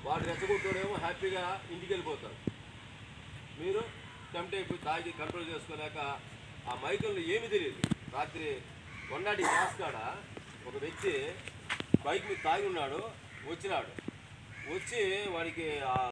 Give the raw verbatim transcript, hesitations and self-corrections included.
వాడు రెచ్చగొట్టేమో హ్యాపీగా ఇంటికి వెళ్ళిపోతారు. మీరు టెంప్ట్ అయిపోయి తాగి కంట్రోల్ చేసుకోలేక ఆ మైకంలో ఏమీ తెలియదు. రాత్రి వండాడి గ్యాస్ కాడ ఒక వ్యక్తి బైక్ మీద తాగి ఉన్నాడు, వచ్చినాడు. వచ్చి వాడికి